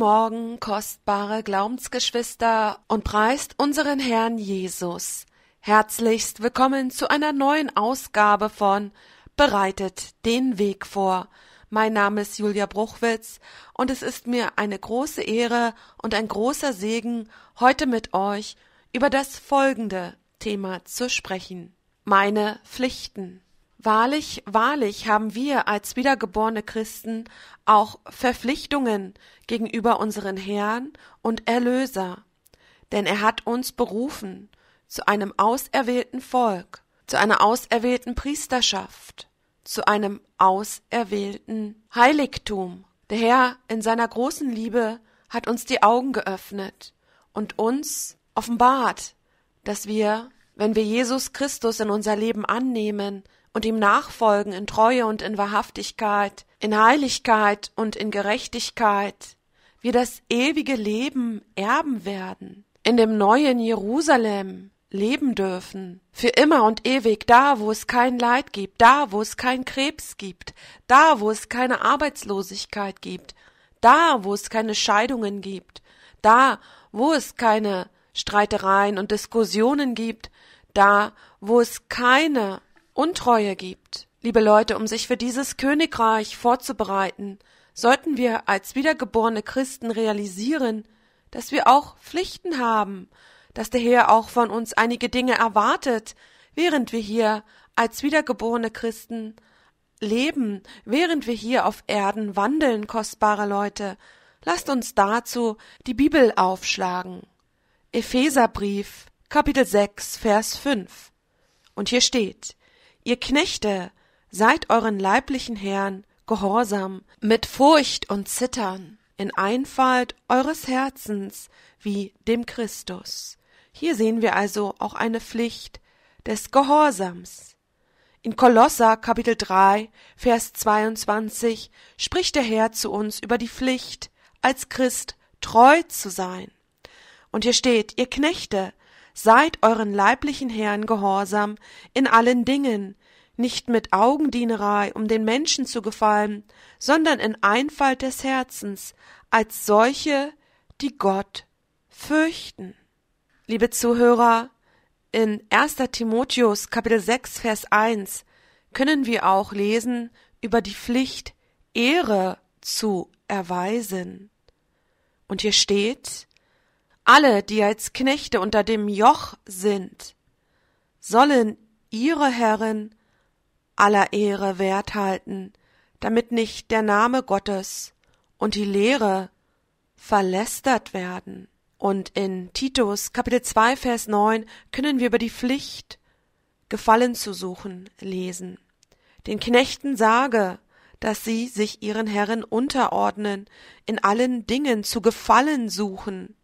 Morgen, kostbare Glaubensgeschwister, und preist unseren Herrn Jesus. Herzlichst willkommen zu einer neuen Ausgabe von Bereitet den Weg vor. Mein Name ist Julia Bruchwitz und es ist mir eine große Ehre und ein großer Segen, heute mit euch über das folgende Thema zu sprechen: Meine Pflichten. Wahrlich, wahrlich haben wir als wiedergeborene Christen auch Verpflichtungen gegenüber unseren Herrn und Erlöser. Denn er hat uns berufen zu einem auserwählten Volk, zu einer auserwählten Priesterschaft, zu einem auserwählten Heiligtum. Der Herr in seiner großen Liebe hat uns die Augen geöffnet und uns offenbart, dass wir, wenn wir Jesus Christus in unser Leben annehmen und ihm nachfolgen in Treue und in Wahrhaftigkeit, in Heiligkeit und in Gerechtigkeit, wir das ewige Leben erben werden, in dem neuen Jerusalem leben dürfen, für immer und ewig, da wo es kein Leid gibt, da wo es keinen Krebs gibt, da wo es keine Arbeitslosigkeit gibt, da wo es keine Scheidungen gibt, da wo es keine Streitereien und Diskussionen gibt, da wo es keine Untreue gibt. Liebe Leute, um sich für dieses Königreich vorzubereiten, sollten wir als wiedergeborene Christen realisieren, dass wir auch Pflichten haben, dass der Herr auch von uns einige Dinge erwartet, während wir hier als wiedergeborene Christen leben, während wir hier auf Erden wandeln, kostbare Leute. Lasst uns dazu die Bibel aufschlagen. Epheserbrief, Kapitel 6, Vers 5. Und hier steht: Ihr Knechte, seid euren leiblichen Herren gehorsam, mit Furcht und Zittern, in Einfalt eures Herzens, wie dem Christus. Hier sehen wir also auch eine Pflicht des Gehorsams. In Kolosser Kapitel 3, Vers 22 spricht der Herr zu uns über die Pflicht, als Christ treu zu sein. Und hier steht: Ihr Knechte, seid euren leiblichen Herren gehorsam in allen Dingen, nicht mit Augendienerei, um den Menschen zu gefallen, sondern in Einfalt des Herzens, als solche, die Gott fürchten. Liebe Zuhörer, in 1. Timotheus Kapitel 6, Vers 1 können wir auch lesen über die Pflicht, Ehre zu erweisen. Und hier steht: Alle, die als Knechte unter dem Joch sind, sollen ihre Herren aller Ehre wert halten, damit nicht der Name Gottes und die Lehre verlästert werden. Und in Titus Kapitel 2, Vers 9 können wir über die Pflicht, Gefallen zu suchen, lesen. Den Knechten sage, dass sie sich ihren Herren unterordnen, in allen Dingen zu gefallen suchen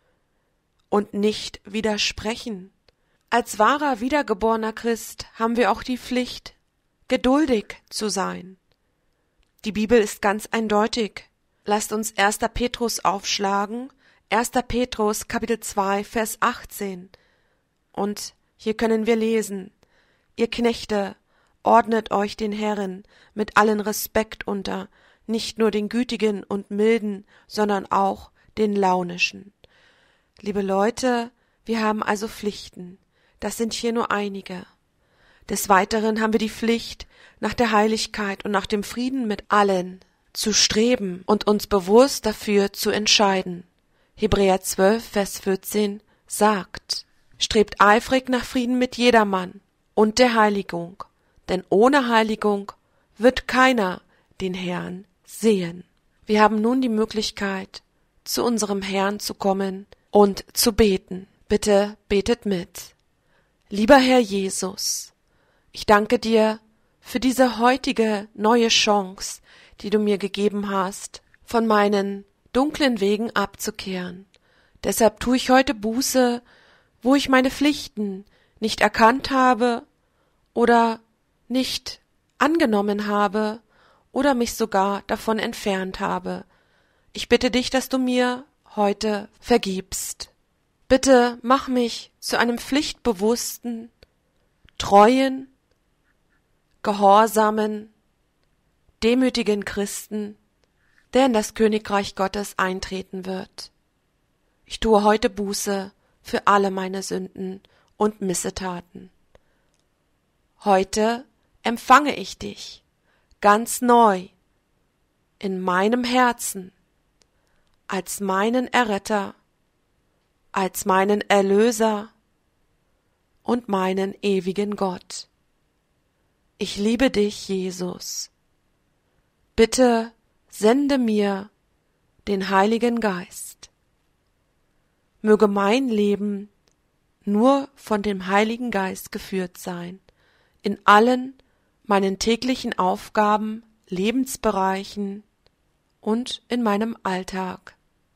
und nicht widersprechen. Als wahrer wiedergeborener Christ haben wir auch die Pflicht, geduldig zu sein. Die Bibel ist ganz eindeutig. Lasst uns 1. Petrus aufschlagen, 1. Petrus Kapitel 2, Vers 18. Und hier können wir lesen: Ihr Knechte, ordnet euch den Herren mit allen Respekt unter, nicht nur den Gütigen und Milden, sondern auch den Launischen. Liebe Leute, wir haben also Pflichten. Das sind hier nur einige. Des Weiteren haben wir die Pflicht, nach der Heiligkeit und nach dem Frieden mit allen zu streben und uns bewusst dafür zu entscheiden. Hebräer 12, Vers 14 sagt: Strebt eifrig nach Frieden mit jedermann und der Heiligung, denn ohne Heiligung wird keiner den Herrn sehen. Wir haben nun die Möglichkeit, zu unserem Herrn zu kommen und zu beten. Bitte betet mit. Lieber Herr Jesus, ich danke dir für diese heutige neue Chance, die du mir gegeben hast, von meinen dunklen Wegen abzukehren. Deshalb tue ich heute Buße, wo ich meine Pflichten nicht erkannt habe oder nicht angenommen habe oder mich sogar davon entfernt habe. Ich bitte dich, dass du mir heute vergibst. Bitte mach mich zu einem pflichtbewussten, treuen, gehorsamen, demütigen Christen der in das Königreich Gottes eintreten wird. Ich tue heute Buße für alle meine Sünden und Missetaten. Heute empfange ich dich ganz neu in meinem Herzen als meinen Erretter, als meinen Erlöser und meinen ewigen Gott. Ich liebe dich, Jesus. Bitte sende mir den Heiligen Geist. Möge mein Leben nur von dem Heiligen Geist geführt sein, in allen meinen täglichen Aufgaben, Lebensbereichen und in meinem Alltag.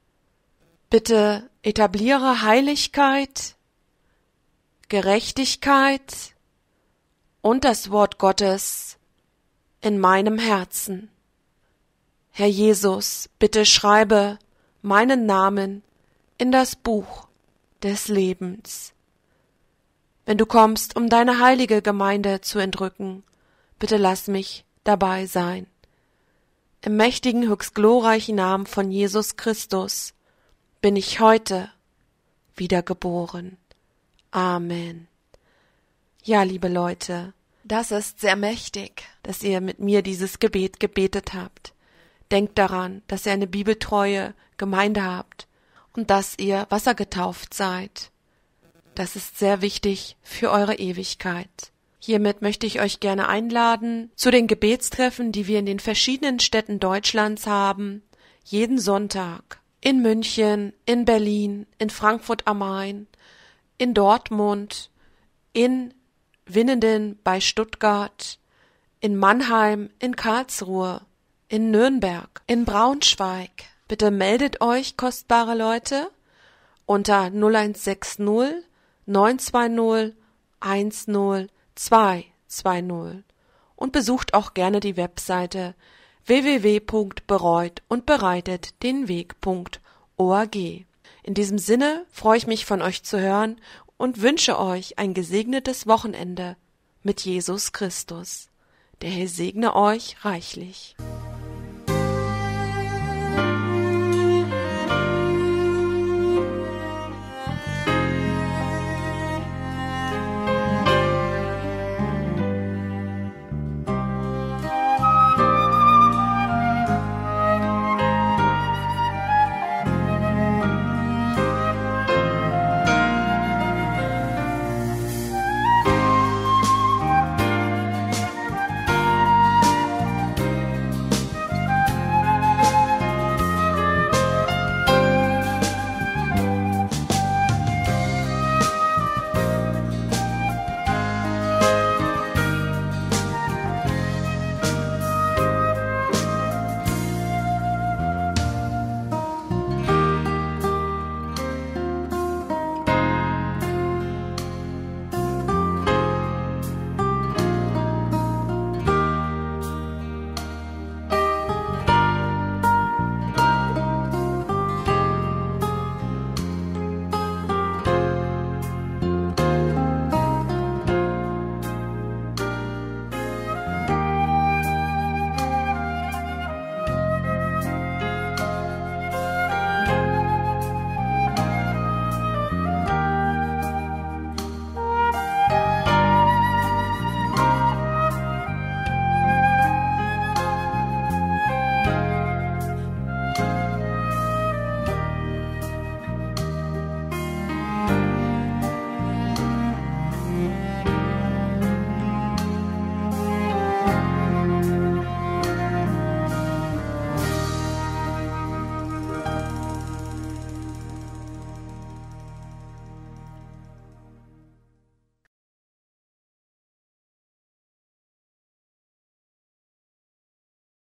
Bitte etabliere Heiligkeit, Gerechtigkeit und das Wort Gottes in meinem Herzen. Herr Jesus, bitte schreibe meinen Namen in das Buch des Lebens. Wenn du kommst, um deine heilige Gemeinde zu entrücken, bitte lass mich dabei sein. Im mächtigen, höchst glorreichen Namen von Jesus Christus bin ich heute wiedergeboren. Amen. Ja, liebe Leute, das ist sehr mächtig, dass ihr mit mir dieses Gebet gebetet habt. Denkt daran, dass ihr eine bibeltreue Gemeinde habt und dass ihr wassergetauft seid. Das ist sehr wichtig für eure Ewigkeit. Hiermit möchte ich euch gerne einladen zu den Gebetstreffen, die wir in den verschiedenen Städten Deutschlands haben, jeden Sonntag. In München, in Berlin, in Frankfurt am Main, in Dortmund, in Winnenden bei Stuttgart, in Mannheim, in Karlsruhe, in Nürnberg, in Braunschweig. Bitte meldet euch, kostbare Leute, unter 0160 920 10220 und besucht auch gerne die Webseite www.bereut-und-bereitet-den-weg.org. In diesem Sinne freue ich mich, von euch zu hören und wünsche euch ein gesegnetes Wochenende mit Jesus Christus. Der Herr segne euch reichlich.